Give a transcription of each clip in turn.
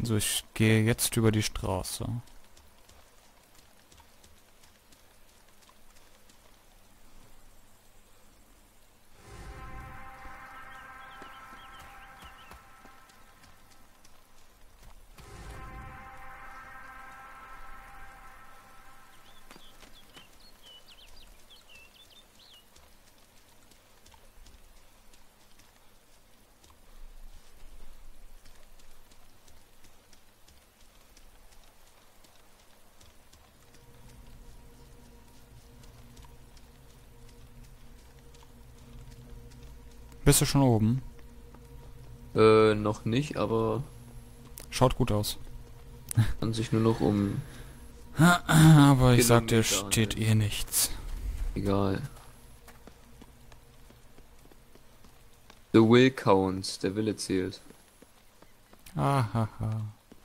So, ich gehe jetzt über die Straße. Bist du schon oben? Noch nicht, aber Schaut gut aus. kann sich nur noch um Aber ich sag dir, Kilometer steht handeln. eh nichts. Egal. The will counts, der Wille zählt. Ahaha.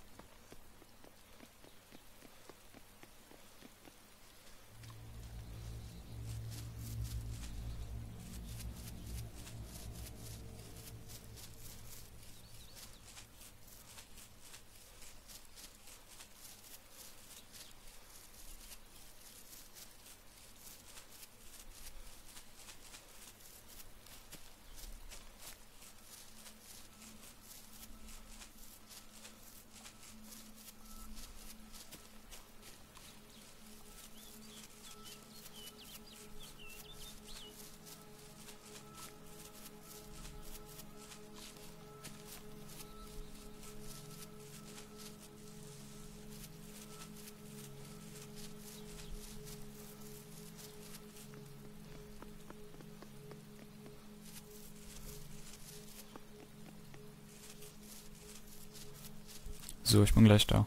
So, ich bin gleich da.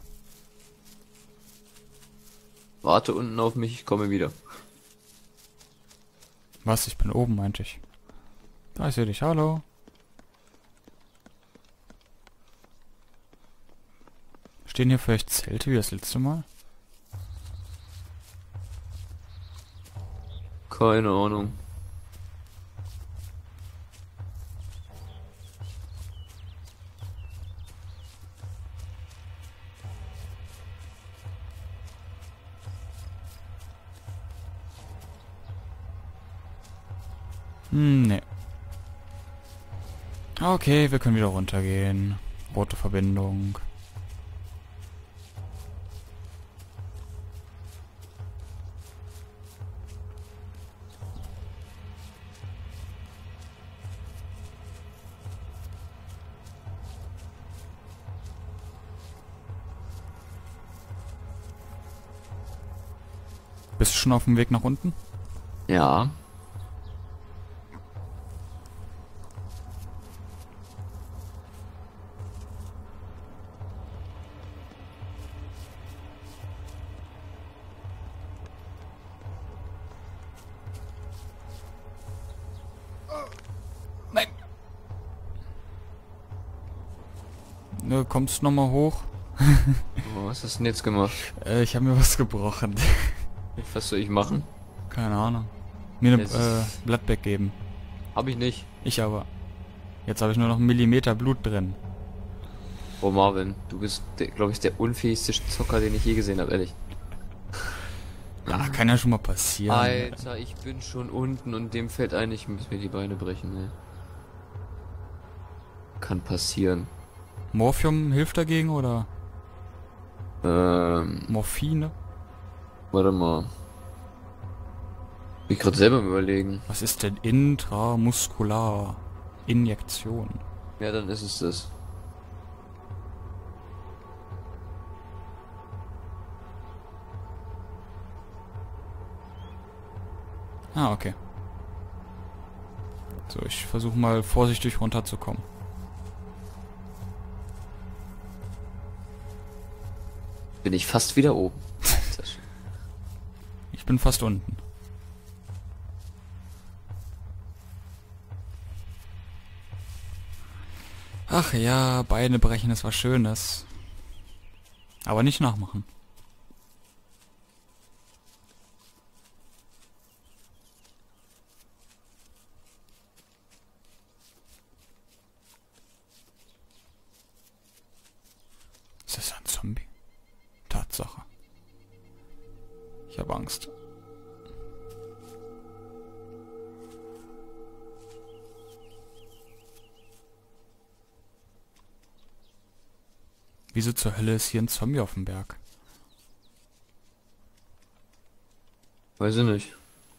Warte unten auf mich, ich komme wieder. Was? Ich bin oben, meinte ich. Da, ich sehe dich. Hallo. Stehen hier vielleicht Zelte wie das letzte Mal? Keine Ahnung. Nee. Okay, wir können wieder runtergehen. Rote Verbindung. Bist du schon auf dem Weg nach unten? Ja. Nein. Kommst du nochmal hoch? Oh, was hast du denn jetzt gemacht? Ich habe mir was gebrochen. Was soll ich machen? Keine Ahnung. Mir eine Es ist... Bloodbag geben. Hab ich nicht. Ich aber. Jetzt habe ich nur noch einen Millimeter Blut drin. Oh Marvin, du bist, glaube ich, der unfähigste Zocker, den ich je gesehen habe, ehrlich. Ja, kann ja schon mal passieren. Alter, ich bin schon unten und dem fällt ein, ich muss mir die Beine brechen, ey. Kann passieren. Morphium hilft dagegen oder Ähm, Morphine? warte mal. Bin ich gerade selber am überlegen. Was ist denn intramuskular Injektion? Ja, dann ist es das. Ah, okay. So, ich versuche mal vorsichtig runterzukommen. Bin ich fast wieder oben. Alter, Ich bin fast unten. Ach ja, Beine brechen ist was Schönes. Aber nicht nachmachen. habe Angst. Wieso zur Hölle ist hier ein Zombie auf dem Berg? Weiß ich nicht.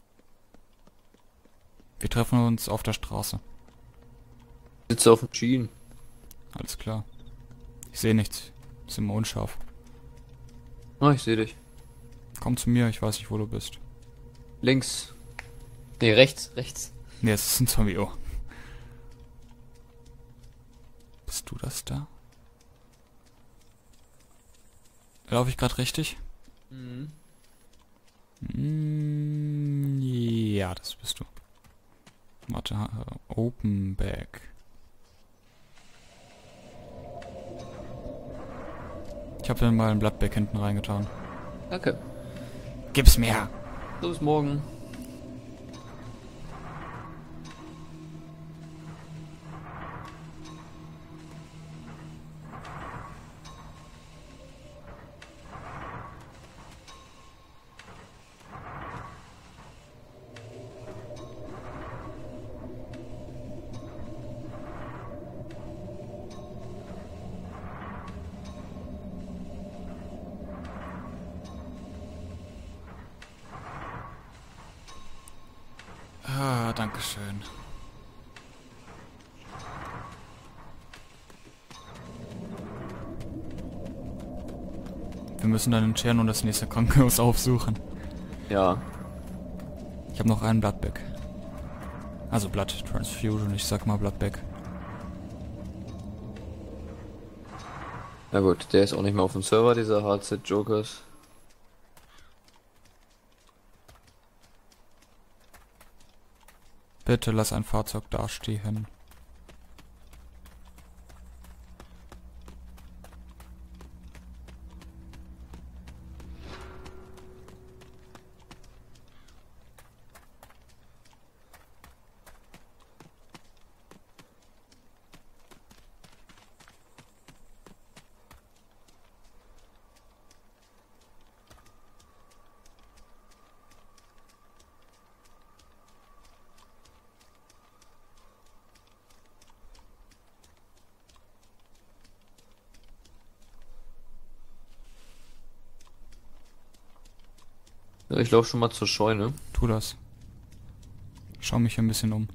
Wir treffen uns auf der Straße. Sitze auf dem Schienen. Alles klar. Ich sehe nichts. Ist immer unscharf. Ah, ich sehe dich. Komm zu mir, ich weiß nicht, wo du bist. Links. Nee, rechts, rechts. Nee, es ist ein Zombie. Oh. Bist du das da? Laufe ich gerade richtig? Mhm. Ja, das bist du. Warte, Open Bag. Ich habe dann mal ein Bloodbag hinten reingetan. Danke. Gib's mir! So, bis morgen. Ah, dankeschön. Wir müssen dann in Tschern und das nächste Krankenhaus aufsuchen. Ja. Ich habe noch einen Bloodbag. Also Blood Transfusion, ich sag mal Bloodbag. Na gut, der ist auch nicht mehr auf dem Server, dieser HZ Jokers. Bitte lass ein Fahrzeug dastehen. Ja, ich laufe schon mal zur Scheune. Tu das. Ich schau mich ein bisschen um.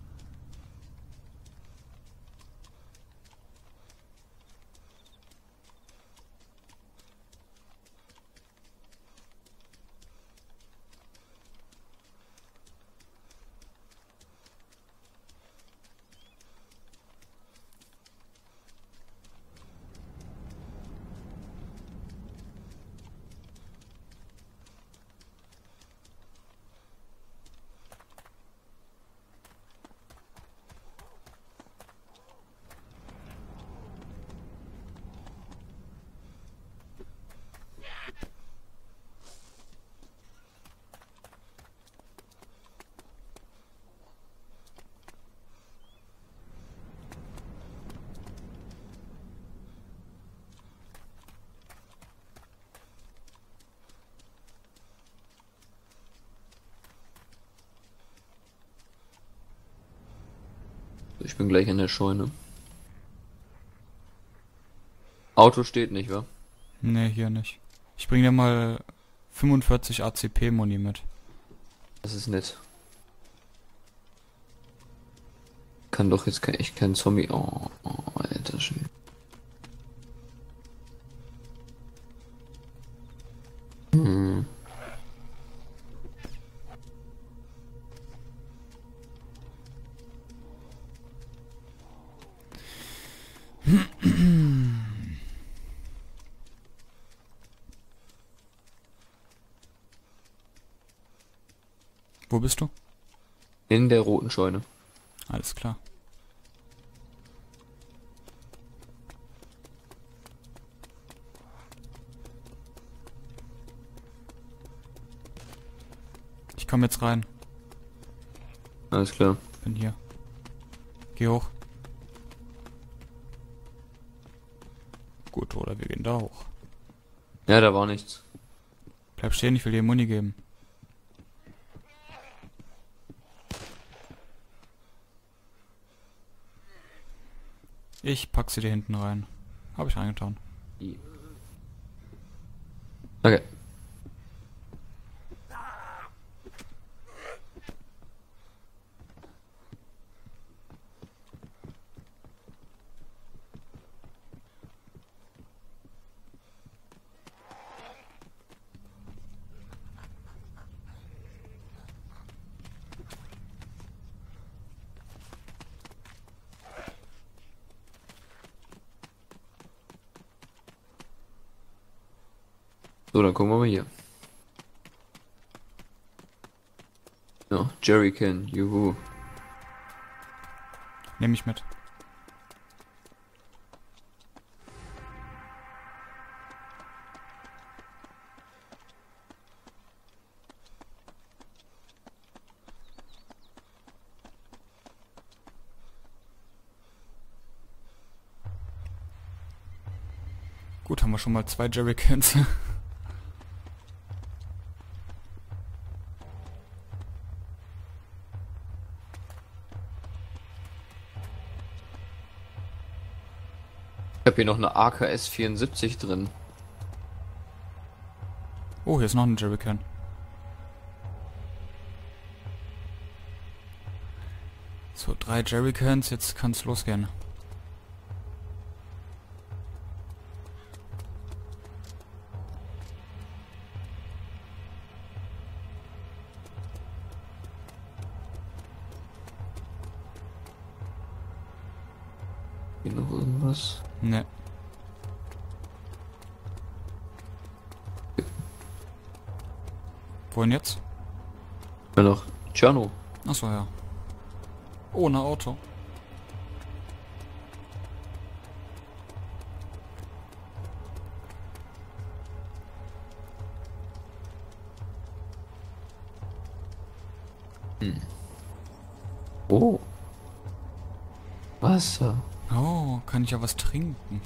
Ich bin gleich in der Scheune. Auto steht nicht, wa? Nee, hier nicht. Ich bring dir mal 45 ACP-Muni mit. Das ist nett. Kann doch jetzt echt kein Zombie. Oh, alter Schwede. Hm. Wo bist du? In der roten Scheune. Alles klar. Ich komme jetzt rein. Alles klar. Bin hier. Geh hoch. Gut, oder wir gehen da hoch. Ja, da war nichts. Bleib stehen, ich will dir Muni geben. Ich pack sie dir hinten rein. Habe ich reingetan. Okay. So, dann gucken wir mal hier. Ja, Jerrycan, juhu. Nehme ich mit. Gut, haben wir schon mal 2 Jerrycans. Ich habe hier noch eine AKS 74 drin. Oh, hier ist noch ein Jerrycan. So, 3 Jerrycans, jetzt kann's losgehen. Hier noch irgendwas? Ne. Wohin jetzt? Ja, noch Tscherno. Achso, ja. Ohne Auto. Oh. Wasser. Oh, kann ich ja was trinken.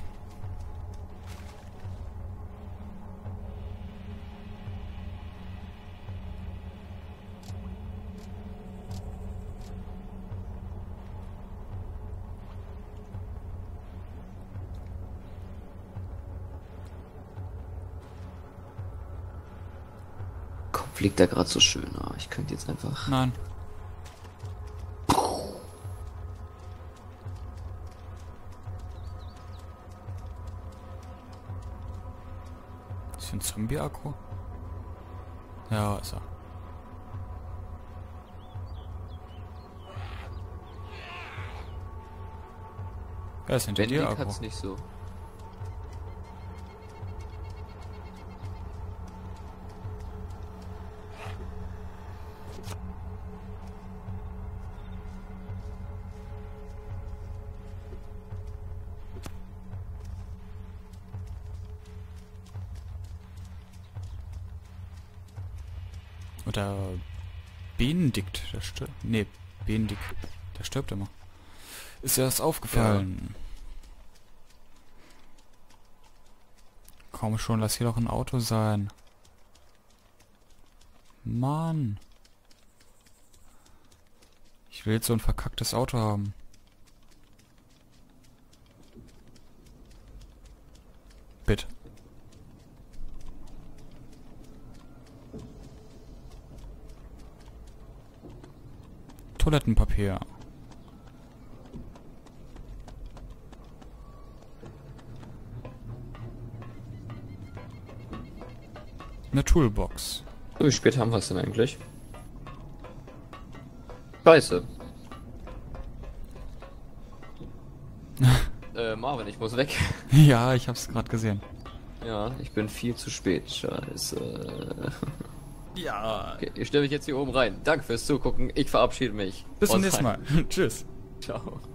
Kopf liegt da gerade so schön. Ah, ich könnte jetzt einfach... Nein. Ist hier ein Zombie-Akku? Ja, ist er. Wer ist hinter dir, Wendig Akku? hat's nicht so. Oder Benedikt, der stirbt. Nee, Benedikt, der stirbt immer. Ist erst aufgefallen. Komm schon, lass hier doch ein Auto sein. Mann. Ich will jetzt so ein verkacktes Auto haben. Bitte. Toilettenpapier. Eine Toolbox. So, wie spät haben wir es denn eigentlich? Scheiße. Marvin, ich muss weg. Ja, ich hab's gerade gesehen. Ja, ich bin viel zu spät. Scheiße. Ja. Okay, ich stelle mich jetzt hier oben rein. Danke fürs Zugucken. Ich verabschiede mich. Bis zum Und nächsten rein. Mal. Tschüss. Ciao.